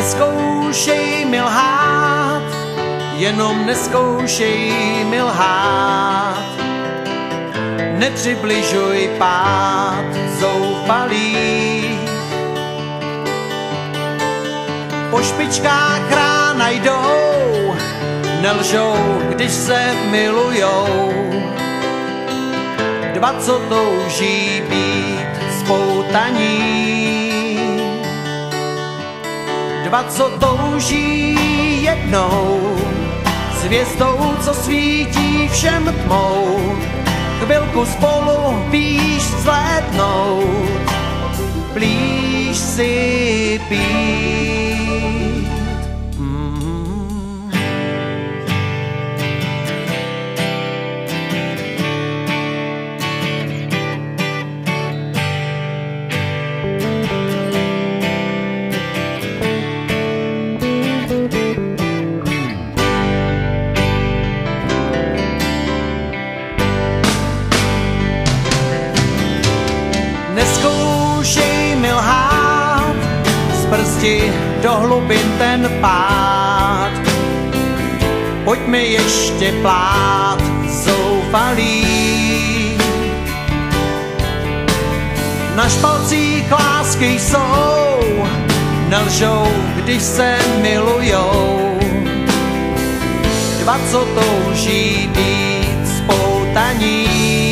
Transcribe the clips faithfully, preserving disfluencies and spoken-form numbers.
Neskoušej mi lhát, jenom neskoušej mi lhát. Nepřibližuj pád zoufalý. Po špičkách rána jdou, nelžou, když se milujou. Dva, co touží být spoutaní. Dva, co touží jednou s hvězdou, co svítí všem tmou. Chvilku spolu blíž vzlétnout, blíž si být. Mm. Neskoušej mi lhát, zbrzdi do hlubin ten pád. Pojď mi ještě plát zoufalý. Na špalcích lásky jsou, nelžou, když se milujou. Dva, co touží být spoutaní.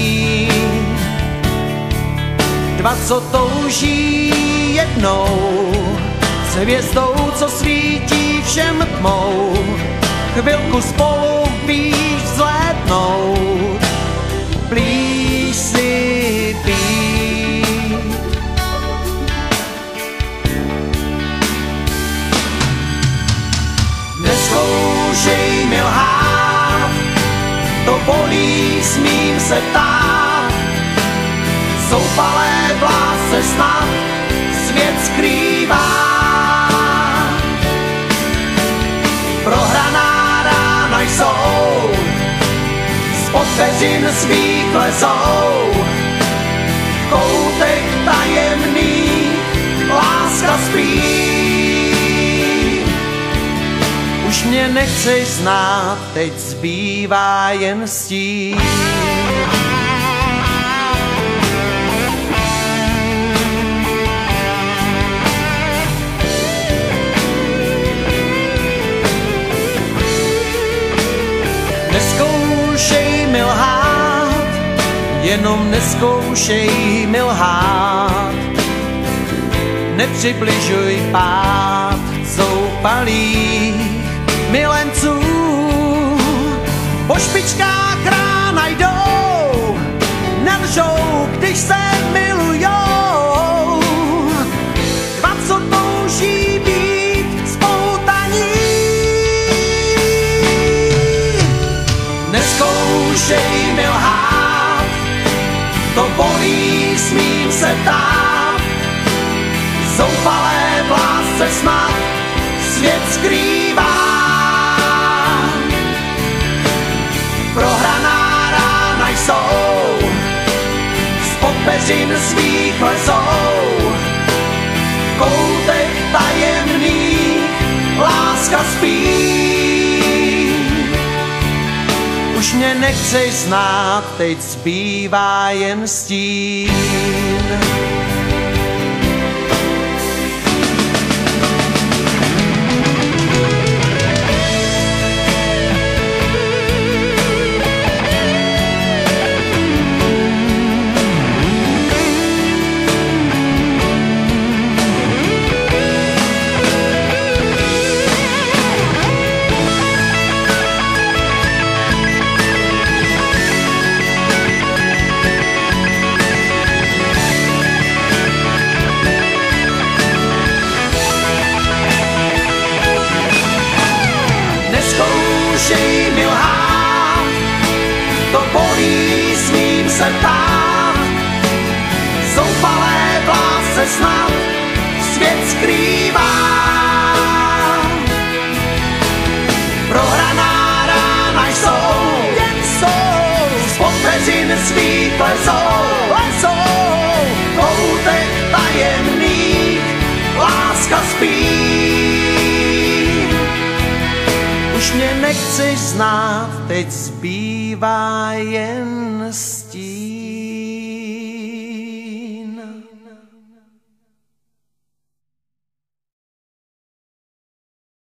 Dva, co touží jednou s hvězdou, co svítí všem tmou. Chvilku spolu blíž vzlétnout, blíž si být. Neskoušej mi lhát, to bolí, smím se ptát. Zoufalé v lásce snad svět skrývá. Prohraná rána jsou, spod peřin svých lezou. V koutech tajemných láska spí. Už mě nechceš znát, teď zbývá jen stín. Neskoušej mi lhát, jenom neskoušej mi lhát. Nepřibližuj pád zoufalých milenců. Po špičkách rána jdou, nelžou, když se milujou. Dva, co touží být spoutaní. Neskoušej mi lhát, to bolí, smím se ptát. Zoufalé v lásce snad svět skrývá. Prohraná rána jsou, spod peřin svých lezou. V koutech tajemných láska spí. Už mě nechceš znát, teď zbývá jen stín. Neskoušej mi lhát, to bolí, smím se ptát. Zoufalé v lásce snad svět skrývá. Prohraná rána jsou, jen jsou, spod peřin svých lezou, lezou. V koutech tajemných láska spí. snad teď zbývá jen stín.